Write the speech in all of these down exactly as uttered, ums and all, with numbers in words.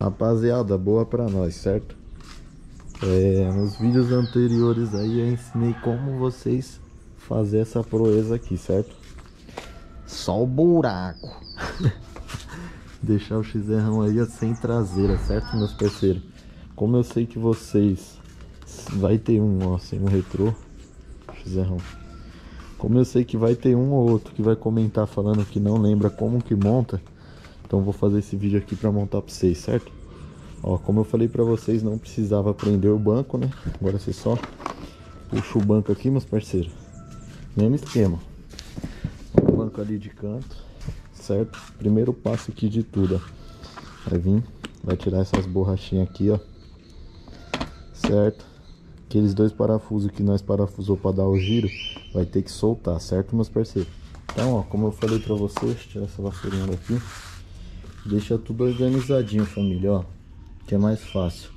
Rapaziada, boa pra nós, certo? É, nos vídeos anteriores aí eu ensinei como vocês fazer essa proeza aqui, certo? Só o buraco. Deixar o X R aí sem traseira, certo, meus parceiros? Como eu sei que vocês vai ter um, ó, sem um retrô X R. Como eu sei que vai ter um ou outro que vai comentar falando que não lembra como que monta, então vou fazer esse vídeo aqui pra montar pra vocês, certo? Ó, como eu falei pra vocês, não precisava prender o banco, né? Agora você só puxa o banco aqui, meus parceiros. Mesmo esquema. O banco ali de canto, certo? Primeiro passo aqui de tudo, ó. Vai vir, vai tirar essas borrachinhas aqui, ó. Certo? Aqueles dois parafusos que nós parafusou pra dar o giro, vai ter que soltar, certo, meus parceiros? Então, ó, como eu falei pra vocês, tirar essa vassourinha daqui. Deixa tudo organizadinho, família, ó. Que é mais fácil.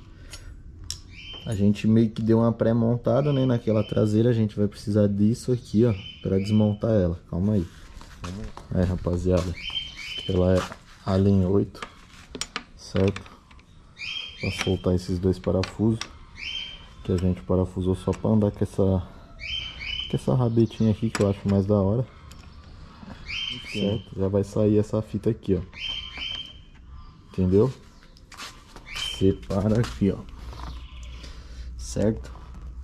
A gente meio que deu uma pré-montada, né? Naquela traseira a gente vai precisar disso aqui, ó, pra desmontar ela. Calma aí. Aí, rapaziada, ela é Allen oito, certo? Pra soltar esses dois parafusos, que a gente parafusou só pra andar com essa com essa rabetinha aqui, que eu acho mais da hora. Certo? Já vai sair essa fita aqui, ó. Entendeu? Separa aqui, ó. Certo?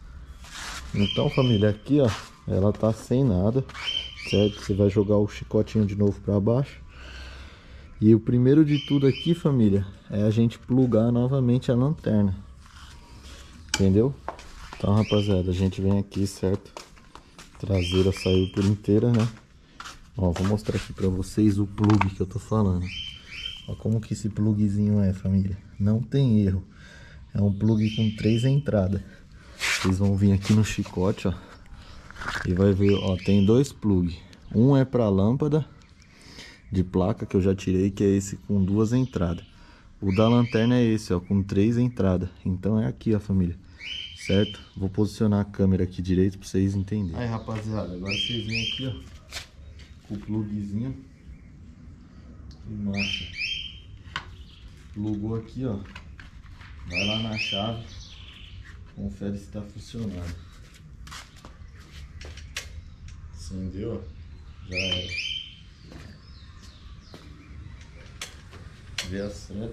Então, família, aqui, ó, ela tá sem nada, certo? Você vai jogar o chicotinho de novo pra baixo. E o primeiro de tudo aqui, família, é a gente plugar novamente a lanterna. Entendeu? Então, rapaziada, a gente vem aqui, certo? Traseira saiu por inteira, né? Ó, vou mostrar aqui pra vocês o plug que eu tô falando. Ó, como que esse plugzinho é, família. Não tem erro. É um plug com três entradas. Vocês vão vir aqui no chicote, ó. E vai ver, ó, tem dois plugs. Um é pra lâmpada de placa, que eu já tirei, que é esse com duas entradas. O da lanterna é esse, ó, com três entradas. Então é aqui, ó, família. Certo? Vou posicionar a câmera aqui direito pra vocês entenderem. Aí, rapaziada, agora vocês vêm aqui, ó, com o plugzinho e marcha. Plugou aqui, ó. Vai lá na chave, confere se tá funcionando. Acendeu, ó. Já era. Vê a seta.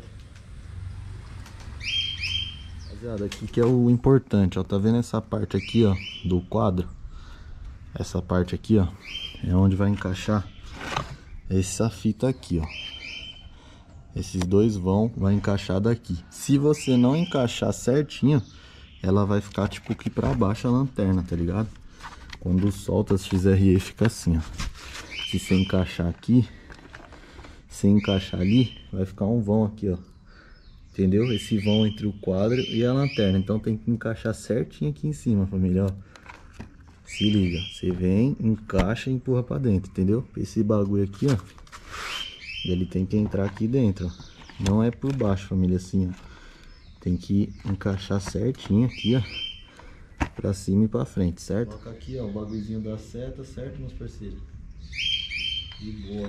Rapaziada, aqui que é o importante, ó. Tá vendo essa parte aqui, ó, do quadro? Essa parte aqui, ó, é onde vai encaixar essa fita aqui, ó. Esses dois vão, vai encaixar daqui. Se você não encaixar certinho, ela vai ficar tipo aqui pra baixo a lanterna, tá ligado? Quando solta as X R E fica assim, ó. Se você encaixar aqui, se encaixar ali, vai ficar um vão aqui, ó. Entendeu? Esse vão entre o quadro e a lanterna. Então tem que encaixar certinho aqui em cima, família, ó. Se liga, você vem, encaixa e empurra pra dentro, entendeu? Esse bagulho aqui, ó, ele tem que entrar aqui dentro, ó. Não é por baixo, família, assim, ó. Tem que encaixar certinho aqui, ó, pra cima e pra frente, certo? Coloca aqui, ó, o bagulhozinho da seta, certo, meus parceiros? De boa.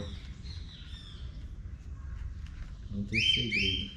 Não tem segredo.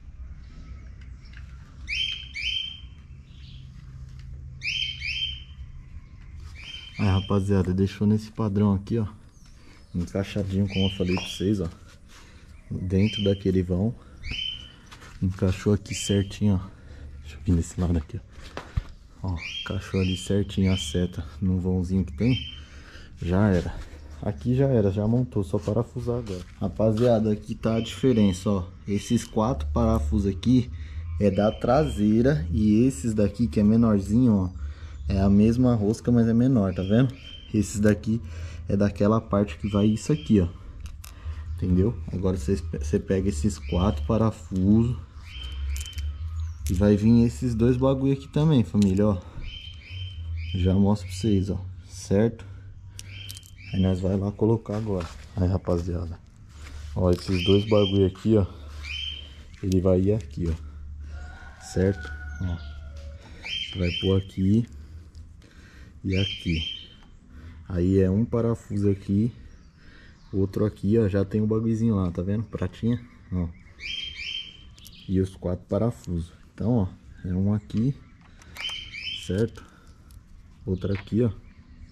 Aí, rapaziada, deixou nesse padrão aqui, ó, encaixadinho, como eu falei pra vocês, ó, dentro daquele vão. Encaixou aqui certinho, ó. Deixa eu vir desse lado aqui, ó. Ó, encaixou ali certinho a seta no vãozinho que tem. Já era. Aqui já era, já montou, só parafusar agora. Rapaziada, aqui tá a diferença, ó. Esses quatro parafusos aqui é da traseira. E esses daqui, que é menorzinho, ó, é a mesma rosca, mas é menor, tá vendo? Esses daqui é daquela parte que vai isso aqui, ó. Entendeu? Agora você, você pega esses quatro parafusos e vai vir esses dois bagulho aqui também, família, ó. Já mostro pra vocês, ó. Certo? Aí nós vai lá colocar agora. Aí, rapaziada, ó, esses dois bagulho aqui, ó, ele vai ir aqui, ó. Certo? Ó. Você vai pôr aqui e aqui. Aí é um parafuso aqui, outro aqui, ó. Já tem o bagulhozinho lá, tá vendo? Pratinha, ó. e os quatro parafusos. Então, ó, é um aqui, certo? Outra aqui, ó.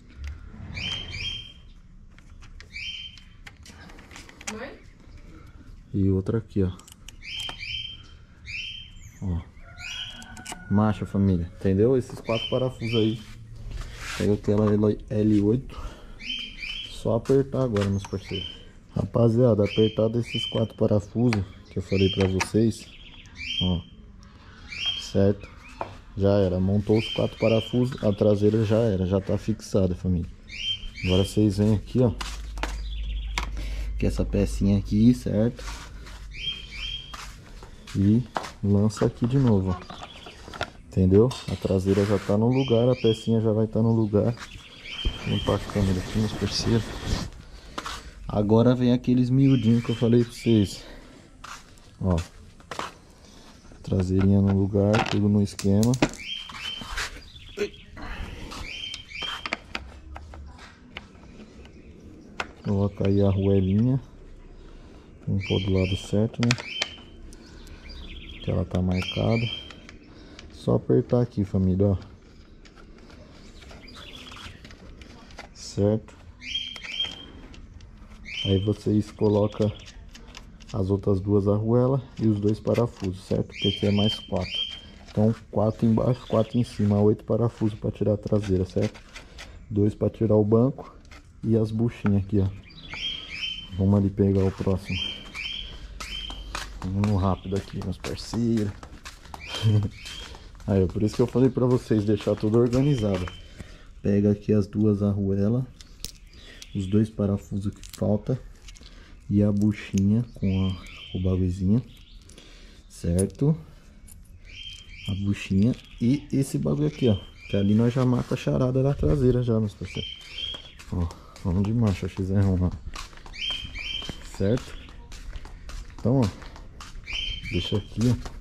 Mãe? E outra aqui, ó. Ó. Marcha, família. Entendeu? Esses quatro parafusos aí. Pega aquela L oito. Só apertar agora, meus parceiros. Rapaziada, apertado esses quatro parafusos que eu falei pra vocês. Ó. Certo? Já era. Montou os quatro parafusos. A traseira já era. Já tá fixada, família. Agora vocês vêm aqui, ó. Que essa pecinha aqui, certo? E lança aqui de novo, ó. Entendeu? A traseira já tá no lugar, a pecinha já vai estar tá no lugar. Vou limpar a câmera aqui, meus parceiros. Agora vem aqueles miudinhos que eu falei pra vocês. Ó. Traseirinha no lugar, tudo no esquema. Coloca aí a arruelinha. Vamos pôr do lado certo, né? Que ela tá marcada. Só apertar aqui, família, ó. Certo? Aí vocês colocam as outras duas arruelas e os dois parafusos, certo? Porque aqui é mais quatro. Então, quatro embaixo, quatro em cima, oito parafusos para tirar a traseira, certo? Dois para tirar o banco e as buchinhas aqui, ó. Vamos ali pegar o próximo. Vamos rápido aqui, meus parceiros. Aí, por isso que eu falei pra vocês deixar tudo organizado. Pega aqui as duas arruelas, os dois parafusos que falta e a buchinha com a, o bagulhozinho, certo? A buchinha e esse bagulho aqui, ó. Que ali nós já mata a charada da traseira já, meus parceiros. Ó, vamos de marcha, X R um lá. Certo? Então, ó, deixa aqui, ó.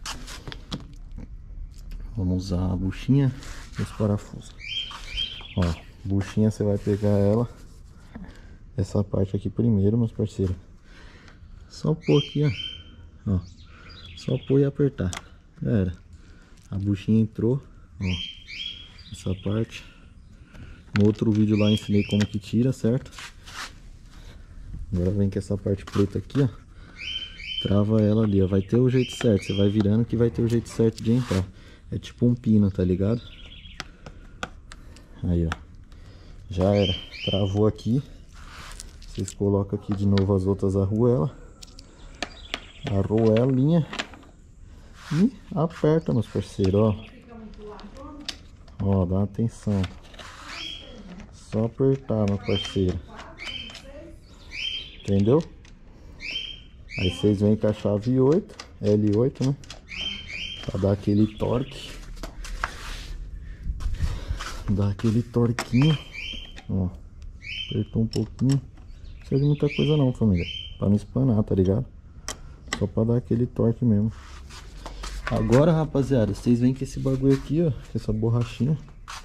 Vamos usar a buchinha e os parafusos. Ó, buchinha você vai pegar ela, essa parte aqui primeiro, meus parceiros. Só pôr aqui, ó. Ó, só pôr e apertar. Já era. A buchinha entrou, ó. Essa parte. No outro vídeo lá eu ensinei como que tira, certo? Agora vem com essa parte preta aqui, ó. Trava ela ali, ó. Vai ter o jeito certo. Você vai virando que vai ter o jeito certo de entrar. É tipo um pino, tá ligado? Aí, ó. Já era. Travou aqui. Vocês colocam aqui de novo as outras arruelas. Arruelinha. E aperta, meus parceiros, ó. Ó, dá atenção. Só apertar, meu parceiro. Entendeu? Aí vocês vêm com a chave oito, L oito, né? Pra dar aquele torque. Dá aquele torquinho. Ó. Apertou um pouquinho. Não precisa de muita coisa não, família. Pra não espanar, tá ligado? Só pra dar aquele torque mesmo. Agora, rapaziada, vocês vêm com esse bagulho aqui, ó. Com essa borrachinha.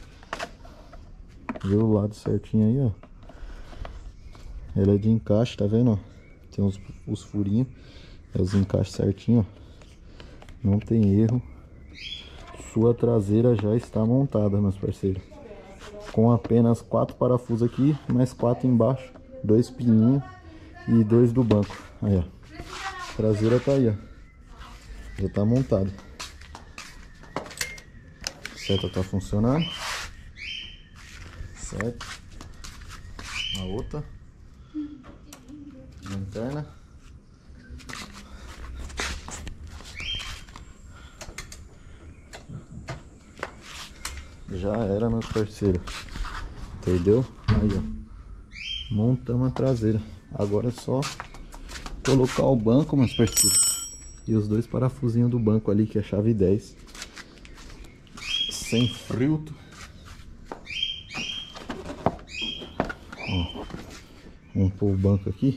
Vê o lado certinho aí, ó. Ela é de encaixe, tá vendo, ó? Tem os, os furinhos. É os encaixes certinho, ó. Não tem erro. Sua traseira já está montada, meus parceiros. Com apenas quatro parafusos aqui, mais quatro embaixo, dois pininhos e dois do banco. Aí, ó. A traseira tá aí, ó. Já tá montada. Certo, tá funcionando. Certo. A outra. Lanterna. Já era, meus parceiros. Entendeu? Aí, ó. Montamos a traseira. Agora é só colocar o banco, meus parceiros. E os dois parafusinhos do banco ali, que é a chave dez. Sem filtro. Ó. Vamos pôr o banco aqui.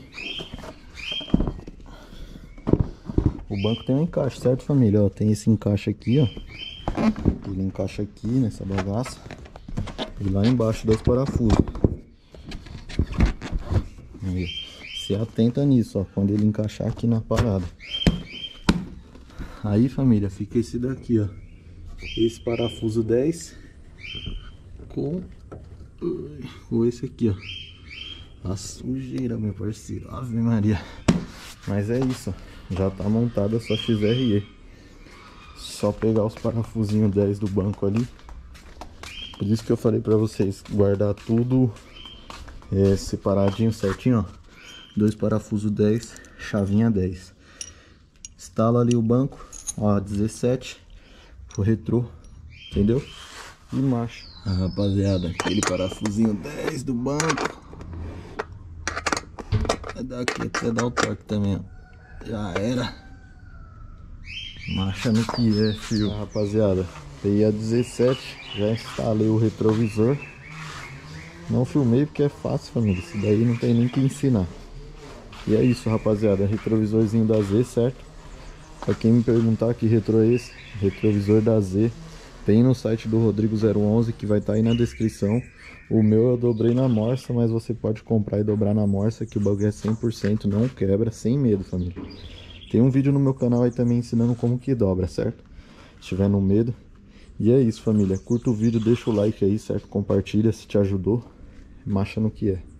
O banco tem um encaixe, certo, família? Ó, tem esse encaixe aqui, ó. Ele encaixa aqui nessa bagaça. E lá embaixo dois parafusos. Aí, se atenta nisso, ó. Quando ele encaixar aqui na parada. Aí, família, fica esse daqui, ó. Esse parafuso dez com, com esse aqui, ó. A sujeira, meu parceiro. Ave Maria. Mas é isso, já tá montada a sua X R E. Só pegar os parafusinhos dez do banco ali. Por isso que eu falei pra vocês guardar tudo é, separadinho, certinho, ó. Dois parafusos dez, chavinha dez. Instala ali o banco, ó, dezessete. O retrô, entendeu? E marcha. Ah, rapaziada, aquele parafusinho dez do banco. Vai dar aqui até dar o toque também, ó. Já era. Marcha no que é, fio. Ah, rapaziada, peguei a dezessete, já instalei o retrovisor. Não filmei porque é fácil, família. Isso daí não tem nem que ensinar. E é isso, rapaziada. Retrovisorzinho da Z, certo? Pra quem me perguntar que retrô é esse, retrovisor da Z, tem no site do Rodrigo zero onze, que vai estar tá aí na descrição. O meu eu dobrei na morsa, mas você pode comprar e dobrar na morsa, que o bagulho é cem por cento, não quebra, sem medo, família. Tem um vídeo no meu canal aí também ensinando como que dobra, certo? Se tiver no medo. E é isso, família. Curta o vídeo, deixa o like aí, certo? Compartilha se te ajudou. Marcha no que é.